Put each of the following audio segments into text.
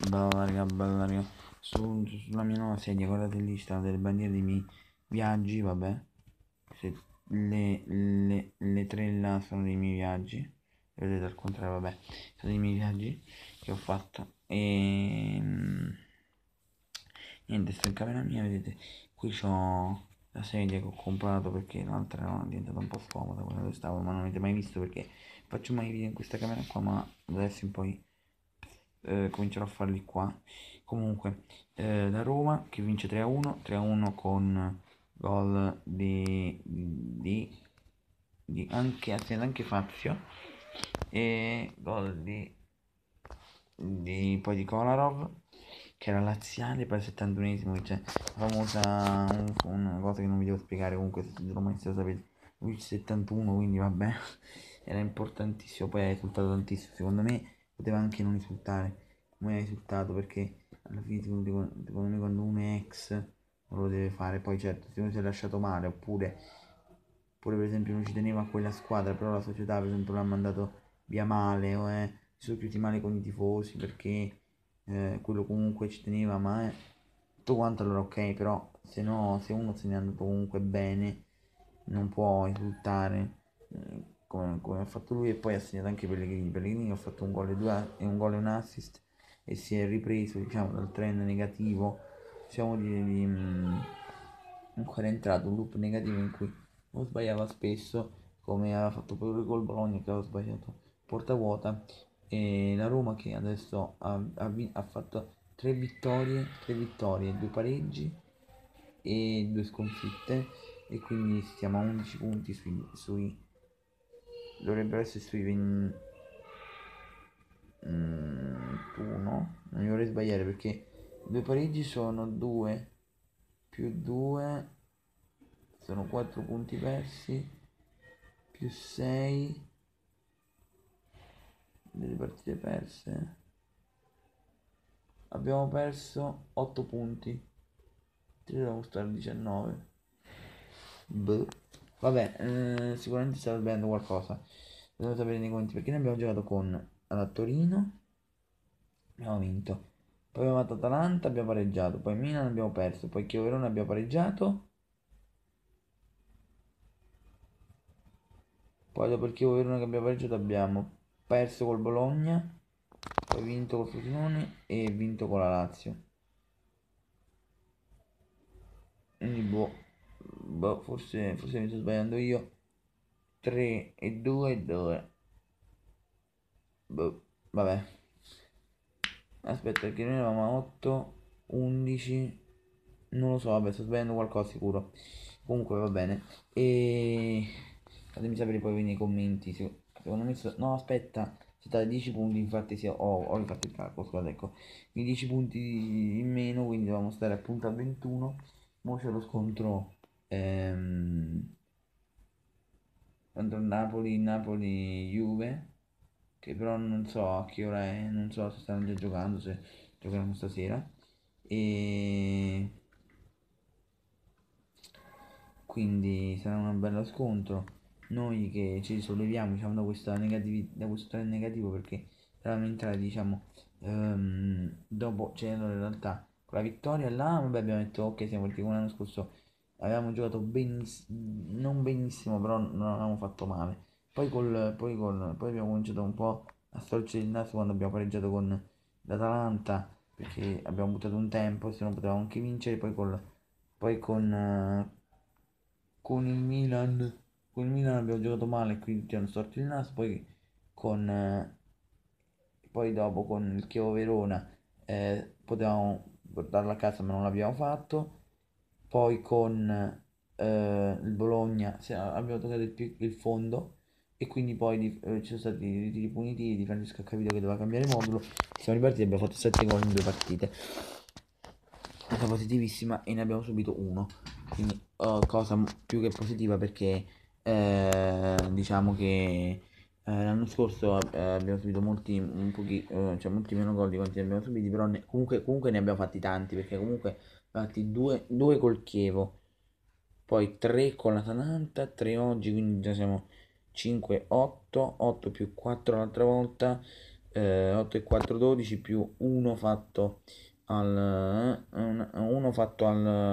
Bella raga. Sulla mia nuova sedia, guardate lì, stanno delle bandiere dei miei viaggi, vabbè. Le tre là sono dei miei viaggi. Vedete al contrario, vabbè. Sono dei miei viaggi che ho fatto. Niente, sto in camera mia, vedete. Qui c'ho la sedia che ho comprato perché l'altra era diventata un po' scomoda quella dove stavo, ma non avete mai visto perché faccio mai video in questa camera qua, ma adesso in poi comincerò a farli qua. Comunque, la Roma che vince 3-1, 3-1 con gol di anche, anche Fazio e gol poi di Kolarov che era laziale per il 71esimo, cioè la famosa una cosa che non vi devo spiegare, comunque se lo mai sapete, lui il 71, quindi vabbè, era importantissimo, poi ha risultato tantissimo, secondo me poteva anche non risultare come ha risultato, perché alla fine secondo me quando uno è ex non lo deve fare, poi certo se uno si è lasciato male oppure per esempio non ci teneva a quella squadra, però la società per esempio l'ha mandato via male o si sono chiusi male con i tifosi perché quello comunque ci teneva, ma tutto quanto allora ok, però se no, se uno se ne è andato comunque bene non può esultare come ha fatto lui, e poi ha segnato anche Pellegrini ha fatto un gol e un gol e un assist e si è ripreso diciamo dal trend negativo, diciamo ancora è entrato un loop negativo in cui non sbagliava spesso, come aveva fatto pure col Bologna che aveva sbagliato porta vuota, e la Roma che adesso ha fatto 3 vittorie, 2 pareggi e 2 sconfitte, e quindi stiamo a 11 punti dovrebbero essere sui 21, non mi vorrei sbagliare perché 2 pareggi sono 2 più 2 sono 4 punti persi più 6 delle partite perse, abbiamo perso 8 punti, dobbiamo stare a 19. Boh. Vabbè, sicuramente sta sbagliando qualcosa, dobbiamo sapere nei conti perché noi abbiamo giocato con alla Torino, abbiamo vinto, poi abbiamo fatto Atalanta, abbiamo pareggiato, poi Milan abbiamo perso, poi Chievo Verona abbiamo pareggiato, poi dopo il Chievo Verona che abbiamo pareggiato abbiamo perso col Bologna, poi vinto col Frosinone e vinto con la Lazio. Quindi forse mi sto sbagliando io. 3 e 2 e 2. Boh, vabbè. Aspetta, perché noi eravamo a 8, 11. Non lo so, vabbè, sto sbagliando qualcosa sicuro. Comunque va bene. E fatemi sapere poi nei commenti. Secondo me no, aspetta. Si sta a 10 punti, infatti sì, ho rifatto il calcolo, scusate, ecco. I 10 punti in meno, quindi dobbiamo stare appunto a 21. Mo c'è lo scontro contro il Napoli-Juve, che però non so a che ora è, non so se stanno già giocando, se giocheranno stasera. E quindi sarà un bello scontro. Noi che ci risolleviamo diciamo, da questo trend negativo perché eravamo entrati diciamo dopo, cioè allora in realtà con la vittoria là vabbè, abbiamo detto ok siamo partiti come l'anno scorso, avevamo giocato non benissimo però non avevamo fatto male, poi abbiamo cominciato un po' a storcere il naso quando abbiamo pareggiato con l'Atalanta perché abbiamo buttato un tempo se non potevamo anche vincere, poi con il Milan abbiamo giocato male, quindi ti hanno storto il naso, con, eh, poi dopo con il Chievo Verona potevamo portarla a casa ma non l'abbiamo fatto, poi con il Bologna abbiamo toccato il fondo e quindi poi ci sono stati i tiri punitivi di Francesco ha capito che doveva cambiare modulo, siamo ripartiti e abbiamo fatto 7 gol in 2 partite, cosa positivissima, e ne abbiamo subito uno, quindi cosa più che positiva perché diciamo che l'anno scorso abbiamo subito cioè molti meno gol di quanti ne abbiamo subiti, però comunque ne abbiamo fatti tanti perché comunque fatti due col Chievo, poi 3 con l'Atalanta, 3 oggi, quindi già siamo 5, 8, 8 più 4 l'altra volta, 8 e 4 12 più 1 fatto uno fatto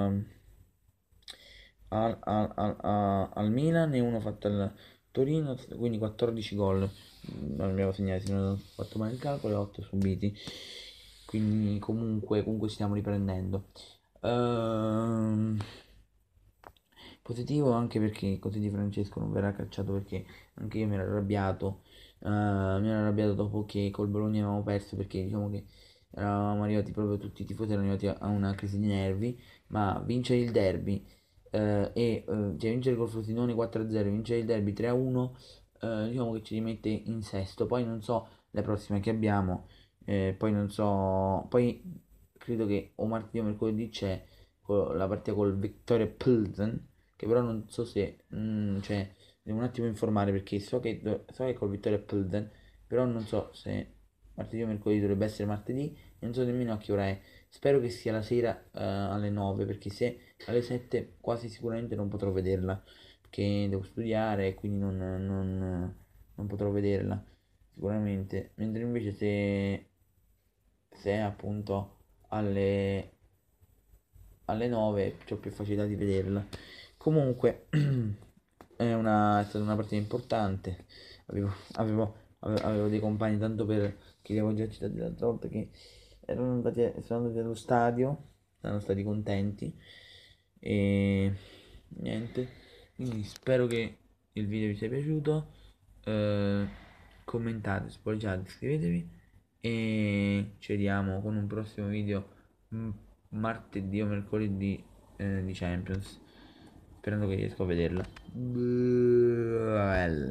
al Milan e uno fatto al Torino, quindi 14 gol. Non abbiamo segnato, se non ho fatto male il calcolo, e 8 subiti. Quindi comunque stiamo riprendendo. Ehm, Positivo anche perché così Di Francesco non verrà cacciato, perché anche io mi ero arrabbiato. Mi ero arrabbiato dopo che col Bologna avevamo perso, perché diciamo che eravamo arrivati proprio, tutti i tifosi erano arrivati a una crisi di nervi. Ma vincere il derby, cioè vincere col Frosinone 4-0, vincere il derby 3-1, diciamo che ci rimette in sesto. Poi non so le prossime che abbiamo, poi non so, poi credo che o martedì o mercoledì c'è la partita col Victoria Pilsen, che però non so se, cioè, devo un attimo informare, perché so che col Vittoria Pilsen, però non so se martedì o mercoledì, dovrebbe essere martedì, e non so nemmeno a che ora è. Spero che sia la sera, alle 9, perché se alle 7 quasi sicuramente non potrò vederla, perché devo studiare e quindi non potrò vederla sicuramente. Mentre invece se è appunto alle 9 ho più facilità di vederla. Comunque è stata una partita importante. Avevo dei compagni, tanto per che li avevo già citati l'altra volta, che sono andati allo stadio, sono stati contenti e niente. Quindi spero che il video vi sia piaciuto. eh, Commentate, spogliate, iscrivetevi e ci vediamo con un prossimo video, mm, martedì o mercoledì, di Champions, sperando che riesco a vederla. Bella.